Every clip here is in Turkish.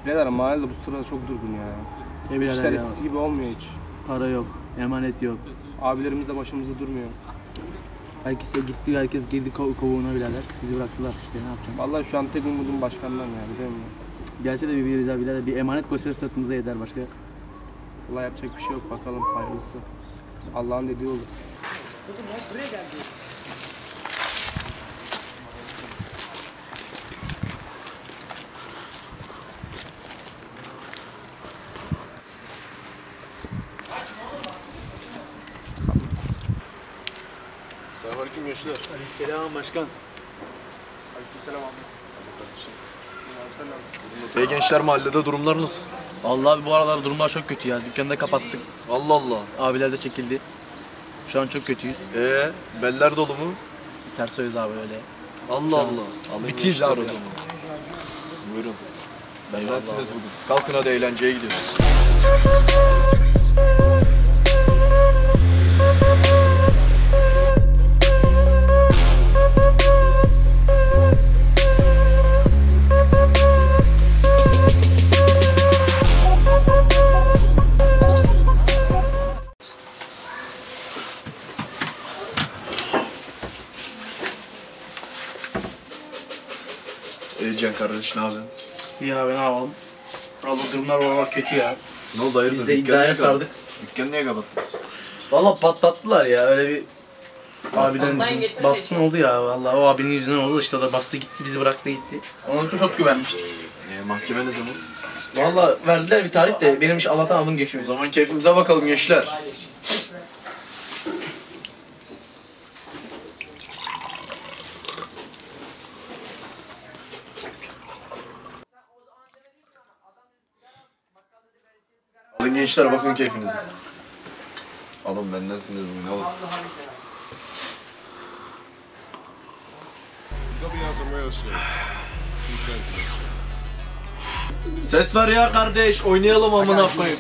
Birader mahallede bu sırada çok durgun ya. İşler eskisi gibi olmuyor hiç. Para yok, emanet yok. Abilerimiz de başımızda durmuyor. Herkes gitti, herkes girdi kovuğuna birader. Bizi bıraktılar işte, ne yapacağım? Vallahi şu an tek umudum başkandan ya, biliyor musun? Gelse de bir birader, bir emanet koysa sırtımıza yeter başka. Vallahi yapacak bir şey yok, bakalım hayırlısı. Allah'ın dediği olur. Selamünaleyküm gençler. Aleykümselam başkan. Aleykümselam abi. Hey gençler, mahallede durumlar nasıl? Vallahi bu aralar durumlar çok kötü ya. Dükkanı da kapattık. Allah Allah. Abiler de çekildi. Şu an çok kötüyüz. Beller dolu mu? Ters söz abi öyle. Allah Allah. Bitizler o zaman. Buyurun. Bendensiniz bugün. Kalkın hadi, eğlenceye gidiyoruz. Can kardeş, ne yapıyorsun? İyi abi, ne yapalım? Vallahi durumlar oralar kötü ya. Ne oldu, hayırdır? Biz de iddiaya sardık. Dükkanı niye kapattınız? Vallahi patlattılar ya, öyle bir abiden bassın oldu ya vallahi. O abinin yüzünden oldu işte, o da bastı gitti, bizi bıraktı gitti. Ona çok güvenmiştik. Mahkeme ne zaman? Vallahi verdiler bir tarih de benim iş Allah'tan aldım geçmiyor. O zaman keyfimize bakalım gençler. Alın gençler, bakın keyfinize. Alın, bendensiniz bugün, alın. Ses ver ya kardeş, oynayalım amına koyayım.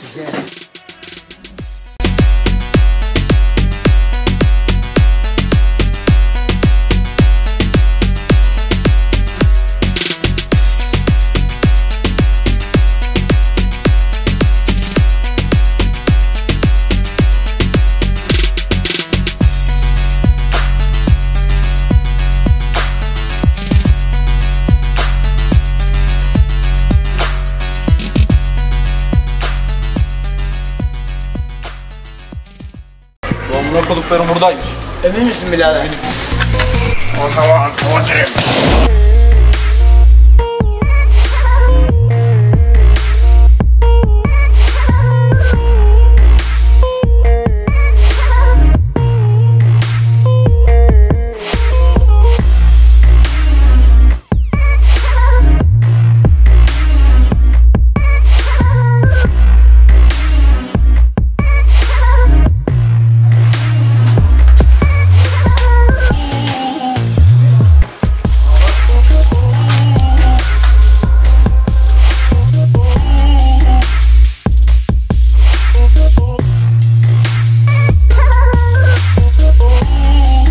Amına koduklarım buradaymış. Emin misin birader? Eminim. O zaman kovacağım.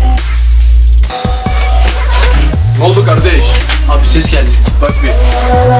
Ne oldu kardeş? Abi ses geldi. Bak bir.